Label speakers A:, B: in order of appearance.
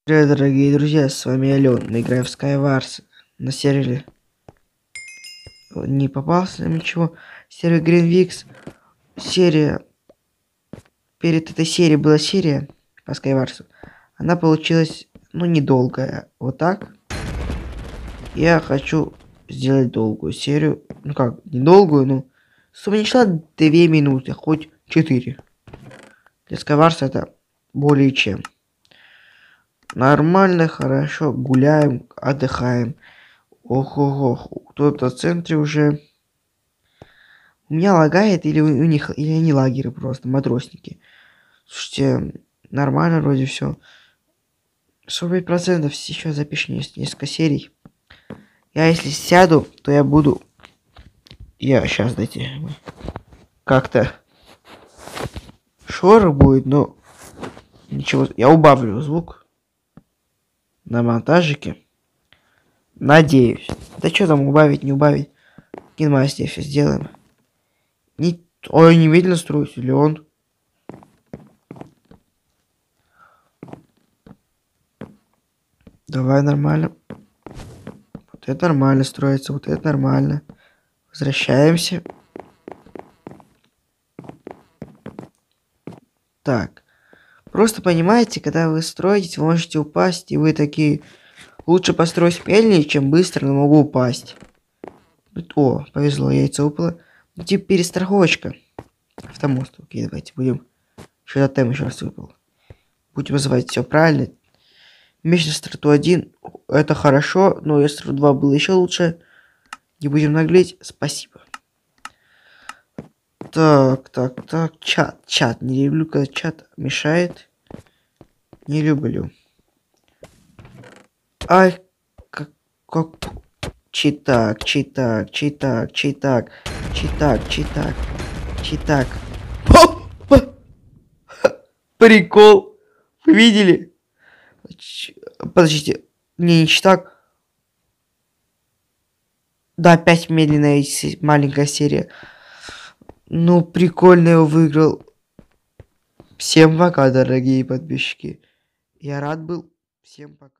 A: Привет, дорогие друзья, с вами Алён. Мы играем в Skywars на сервере. Не попался нам ничего. Сервер Greenvix. Серия. Перед этой серией была серия по Skywars. Она получилась, недолгая. Вот так. Я хочу сделать долгую серию. Ну как, недолгую, но... Чтобы не шла 2 минуты, хоть 4. Для Skywars это более чем. Нормально, хорошо, гуляем, отдыхаем. Ох-ох-ох, кто-то в центре уже. У меня лагает или у них, или они лагеры просто, матросники. Слушайте, нормально вроде все. 45% сейчас запишем несколько серий. Я если сяду, то я буду... Я сейчас, дайте... Как-то... Шорох будет, но... Ничего, я убавлю звук. На монтажике. Надеюсь. Да что там убавить, не убавить. Киномастер сейчас сделаем. Ой, немедленно строить, или он? Давай нормально. Вот это нормально строится, вот это нормально. Возвращаемся. Так. Просто понимаете, когда вы строите, вы можете упасть, и вы такие... Лучше построить медленнее, чем быстро, но могу упасть. О, повезло, яйцо упало. Ну, типа перестраховочка. Автомост. Окей, давайте будем... Еще тотем еще раз выпал. Будем называть все правильно. Меч на старту 1. Это хорошо, но если старту 2 было еще лучше. Не будем наглеть. Спасибо. Так. Чат. Не люблю, когда чат мешает. Не люблю. Ай, как... Читак. Прикол. Вы видели? Подождите. Не читак. Да, опять медленная маленькая серия. Ну, прикольно его выиграл. Всем пока, дорогие подписчики. Я рад был. Всем пока.